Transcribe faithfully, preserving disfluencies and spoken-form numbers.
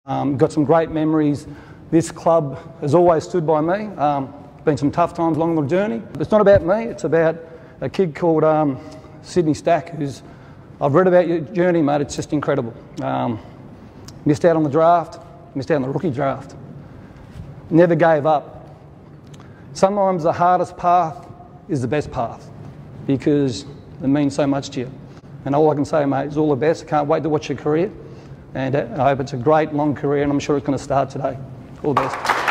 Um, got some great memories. This club has always stood by me. Um, been some tough times along the journey. It's not about me, it's about a kid called um, Sydney Stack, who's, I've read about your journey, mate, it's just incredible. Um, missed out on the draft, missed out on the rookie draft. Never gave up. Sometimes the hardest path is the best path because it means so much to you. And all I can say, mate, is all the best. I can't wait to watch your career. And I hope it's a great, long career, and I'm sure it's going to start today. All the best.